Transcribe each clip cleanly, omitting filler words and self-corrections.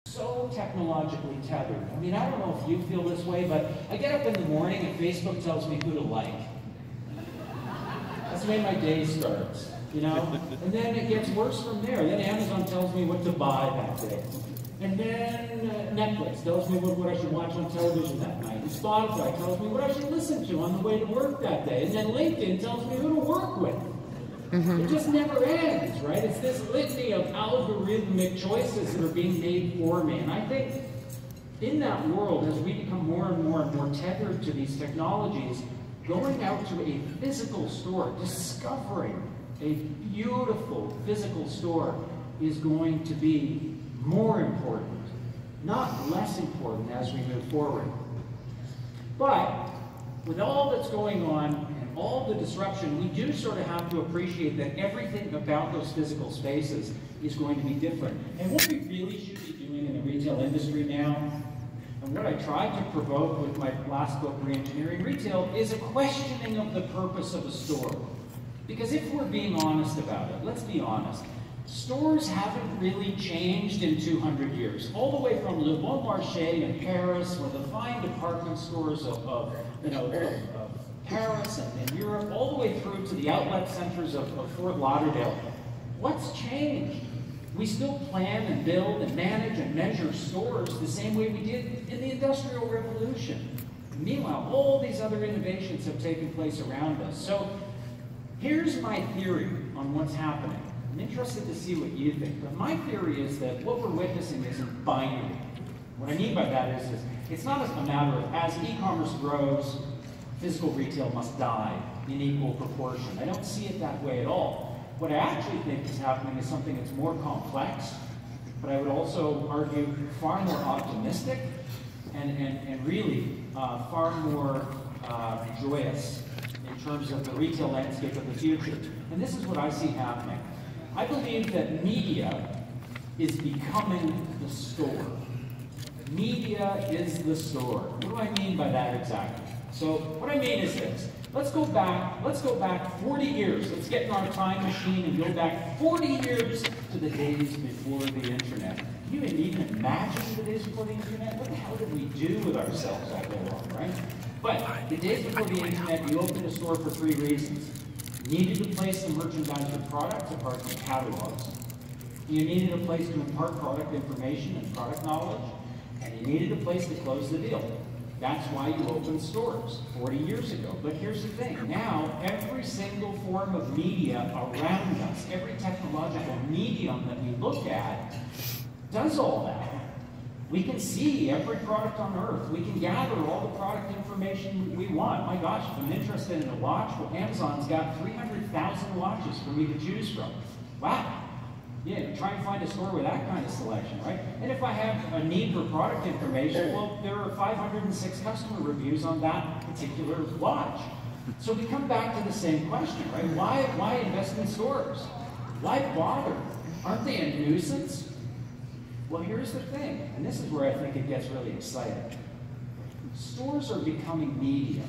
So technologically tethered. I mean, I don't know if you feel this way, but I get up in the morning and Facebook tells me who to like. That's the way my day starts, you know? And then it gets worse from there. Then Amazon tells me what to buy that day. And then Netflix tells me what I should watch on television that night. And Spotify tells me what I should listen to on the way to work that day. And then LinkedIn tells me who to work with. It just never ends, right? It's this litany of algorithmic choices that are being made for me. And I think in that world, as we become more and more tethered to these technologies, going out to a physical store, discovering a beautiful physical store is going to be more important, not less important as we move forward. But with all that's going on, all the disruption, we do sort of have to appreciate that everything about those physical spaces is going to be different. And what we really should be doing in the retail industry now, and what I tried to provoke with my last book, Reengineering Retail, is a questioning of the purpose of a store. Because if we're being honest about it, let's be honest, stores haven't really changed in 200 years. All the way from Le Bon Marché in Paris, or the fine department stores of Paris and Europe, all the way through to the outlet centers of Fort Lauderdale. What's changed? We still plan and build and manage and measure stores the same way we did in the Industrial Revolution. Meanwhile, all these other innovations have taken place around us. So here's my theory on what's happening. I'm interested to see what you think. But my theory is that what we're witnessing isn't binary. What I mean by that is it's not a matter of as e-commerce grows, physical retail must die in equal proportion. I don't see it that way at all. What I actually think is happening is something that's more complex, but I would also argue far more optimistic and really far more joyous in terms of the retail landscape of the future. And this is what I see happening. I believe that media is becoming the store. Media is the store. What do I mean by that exactly? So what I mean is this. Let's go back 40 years. Let's get in our time machine and go back 40 years to the days before the internet. Can you even imagine the days before the internet? What the hell did we do with ourselves all day long, right? But the days before the internet, you opened a store for 3 reasons. You needed a place to merchandise your products apart from catalogs. You needed a place to impart product information and product knowledge. And you needed a place to close the deal. That's why you opened stores 40 years ago. But here's the thing. Now, every single form of media around us, every technological medium that we look at, does all that. We can see every product on Earth. We can gather all the product information we want. My gosh, if I'm interested in a watch, well, Amazon's got 300,000 watches for me to choose from. Wow. Yeah, try and find a store with that kind of selection, right? And if I have a need for product information, well, there are 506 customer reviews on that particular watch. So we come back to the same question, right? Why invest in stores? Why bother? Aren't they a nuisance? Well, here's the thing, and this is where I think it gets really exciting. Stores are becoming media.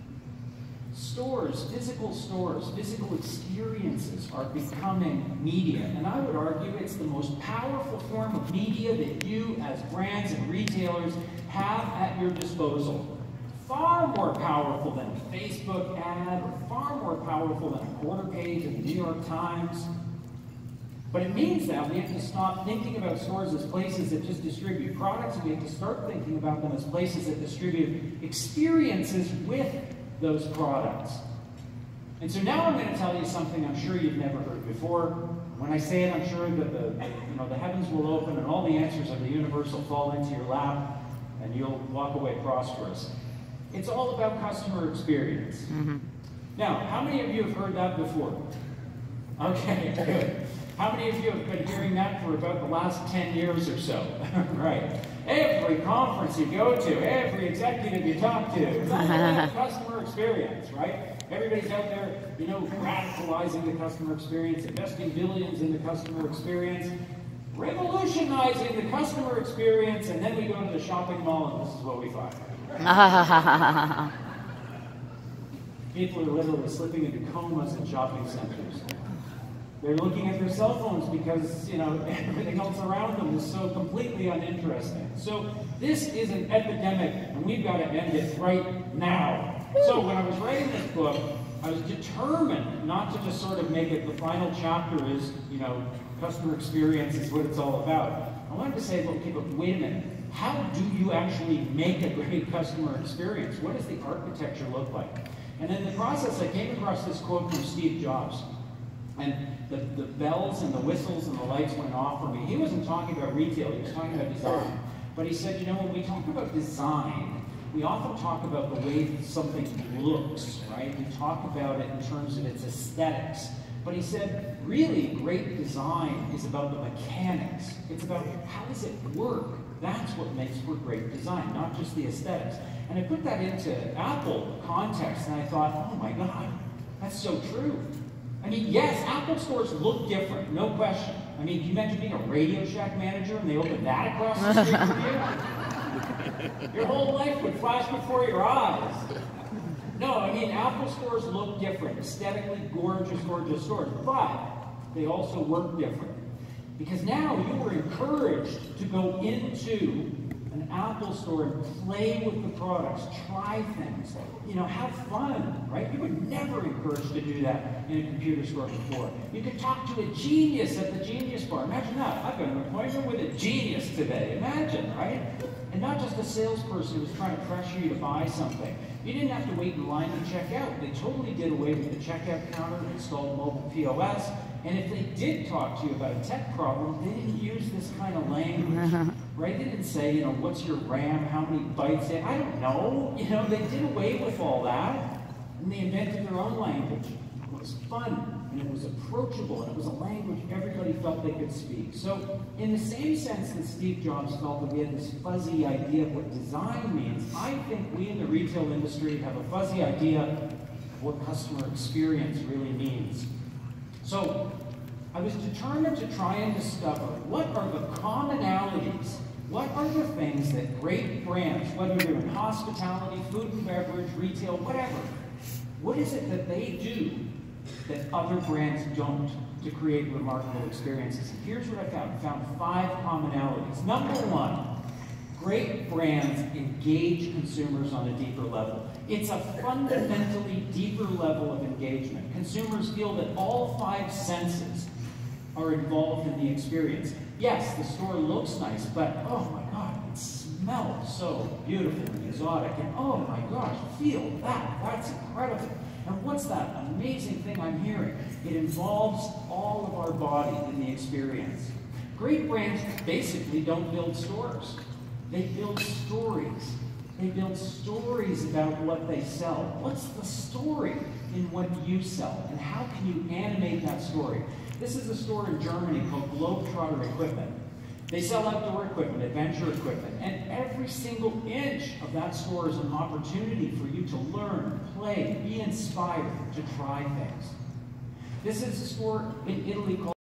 Stores, physical experiences are becoming media. And I would argue it's the most powerful form of media that you as brands and retailers have at your disposal. Far more powerful than a Facebook ad, or far more powerful than a quarter page in the New York Times. But it means that we have to stop thinking about stores as places that just distribute products, and we have to start thinking about them as places that distribute experiences with those products. And so now I'm going to tell you something I'm sure you've never heard before. When I say it, I'm sure that the heavens will open and all the answers of the universe will fall into your lap and you'll walk away prosperous. It's all about customer experience. Now, how many of you have heard that before? Okay, good. How many of you have been hearing that for about the last 10 years or so? Right. Every conference you go to, every executive you talk to, it's all about customer experience, right? Everybody's out there, radicalizing the customer experience, investing billions in the customer experience, revolutionizing the customer experience, and then we go to the shopping mall and this is what we find. People are literally slipping into comas in shopping centers. They're looking at their cell phones because, you know, everything else around them is so completely uninteresting. So this is an epidemic, and we've got to end it right now. So when I was writing this book, I was determined not to just sort of make it, the final chapter is, you know, customer experience is what it's all about. I wanted to say, okay, but wait a minute. How do you actually make a great customer experience? What does the architecture look like? And in the process, I came across this quote from Steve Jobs. And the bells and the whistles and the lights went off for me. He wasn't talking about retail, he was talking about design. But he said, you know, when we talk about design, we often talk about the way something looks, right? We talk about it in terms of its aesthetics. But he said, really, great design is about the mechanics. It's about how does it work? That's what makes for great design, not just the aesthetics. And I put that into Apple context, and I thought, oh my God, that's so true. I mean, yes, Apple stores look different, no question. I mean, can you imagine being a Radio Shack manager and they open that across the street from you? Your whole life would flash before your eyes. No, I mean, Apple stores look different, aesthetically gorgeous, gorgeous stores, but they also work different. Because now you are encouraged to go into an Apple store and play with the products, try things, you know, have fun, right? You were never encouraged to do that in a computer store before. You could talk to a genius at the Genius Bar. Imagine that. I've got an appointment with a genius today. Imagine, right? And not just a salesperson who's trying to pressure you to buy something. You didn't have to wait in line to check out. They totally did away with the checkout counter, installed mobile POS, and if they did talk to you about a tech problem, they didn't use this kind of language, right? They didn't say, you know, what's your RAM, how many bytes? I don't know. You know, they did away with all that, and they invented their own language. It was fun, and it was approachable, and it was a language everybody felt they could speak. So, in the same sense that Steve Jobs felt that we had this fuzzy idea of what design means, I think we in the retail industry have a fuzzy idea of what customer experience really means. So, I was determined to try and discover what are the commonalities, what are the things that great brands, whether they're in hospitality, food and beverage, retail, whatever, what is it that they do that other brands don't to create remarkable experiences? And here's what I found. I found 5 commonalities. Number 1, great brands engage consumers on a deeper level. It's a fundamentally deeper level of engagement. Consumers feel that all 5 senses are involved in the experience. Yes, the store looks nice, but oh my God, it smells so beautiful and exotic. And oh my gosh, feel that. That's incredible. And what's that amazing thing I'm hearing? It involves all of our body in the experience. Great brands basically don't build stores. They build stories. They build stories about what they sell. What's the story in what you sell? And how can you animate that story? This is a store in Germany called Globetrotter Equipment. They sell outdoor equipment, adventure equipment, and every single inch of that store is an opportunity for you to learn, play, be inspired, to try things. This is a store in Italy called